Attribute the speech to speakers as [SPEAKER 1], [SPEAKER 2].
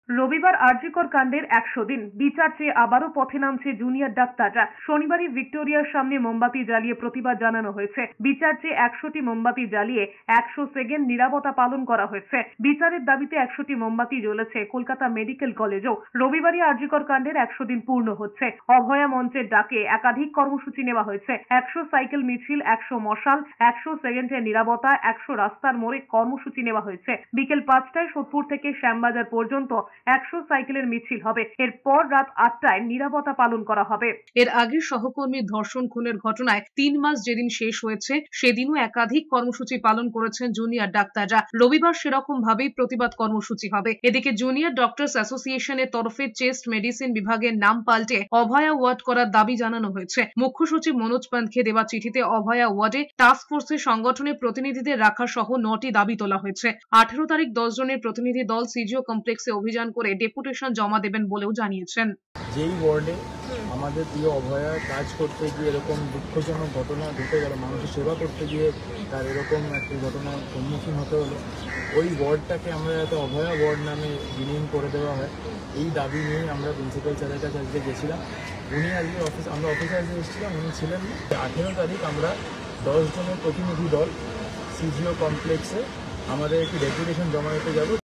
[SPEAKER 1] রবিবার আরজিকর কাণ্ডের ১০০ দিন বিচার চেয়ে আবারও পথে নামছে জুনিয়র ডাক্তাররা। শনিবারই ভিক্টোরিয়ার সামনে মোমবাতি জ্বালিয়ে প্রতিবাদ জানানো হয়েছে। বিচার চেয়ে ১০০টি মোমবাতি জ্বালিয়ে ১০০ সেকেন্ড নীরবতা পালন করা হয়েছে। বিচারের দাবিতে ১০০টি মোমবাতি জ্বলেছে কলকাতা মেডিকেল কলেজেও। রবিবারই আরজিকর কাণ্ডের ১০০ দিন পূর্ণ হচ্ছে। অভয়া মঞ্চের ডাকে একাধিক কর্মসূচি নেওয়া হয়েছে। ১০০ সাইকেল মিছিল, ১০০ মশাল, ১০০ সেকেন্ডের নীরবতা, ১০০ রাস্তার মোড়ে কর্মসূচি নেওয়া হয়েছে। বিকেল ৫টায় সোদপুর থেকে শ্যামবাজার পর্যন্ত ১০০ সাইকেলের মিছিল হবে। এরপর রাত ৮টায় নীরবতা পালন করা হবে।
[SPEAKER 2] এর আগে সহকর্মী ধর্ষণ খুনের ঘটনায় ৩ মাস যেদিন শেষ হয়েছে সেদিনও একাধিক কর্মসূচি পালন করেছেন জুনিয়র ডাক্তাররা। রবিবার সেরকম ভাবেই প্রতিবাদ কর্মসূচি হবে। এদিকে জুনিয়র ডক্টরস অ্যাসোসিয়েশনের তরফে চেস্ট মেডিসিন বিভাগের নাম পাল্টে অভয়া ওয়ার্ড করার দাবি জানানো হয়েছে। মুখ্য সচিব মনোজ পান্থকে দেওয়া চিঠিতে অভয়া ওয়ার্ডে টাস্ক ফোর্সের সংগঠনের প্রতিনিধিদের রাখা সহ ৯টি দাবি তোলা হয়েছে। ১৮ তারিখ ১০ জনের প্রতিনিধি দল সিজিও কমপ্লেক্সে অভিযান করে ডেপুটেশন জমা দেবেন বলেও জানিয়েছেন।
[SPEAKER 3] যেই ওয়ার্ডে আমাদের প্রিয় অভয়া কাজ করতে গিয়ে এরকম দুঃখজনক ঘটনা ঘটে গেল, মানুষের সেবা করতে গিয়ে তার এরকম একটি ঘটনার সম্মুখীন হতে হলো, ওই ওয়ার্ডটাকে আমরা যাতে অভয়া ওয়ার্ড নামে রিনেম করে দেওয়া হয়, এই দাবি নিয়ে আমরা প্রিন্সিপাল স্যারের কাছে আজকে গেছিলাম। উনি আজকে আমরা অফিসে আজকে এসেছিলাম, উনি ছিলেন। 18 তারিখ আমরা 10 জনের প্রতিনিধি দল সিজিও কমপ্লেক্সে আমাদের একটি ডেপুটেশন জমা দিতে যাব।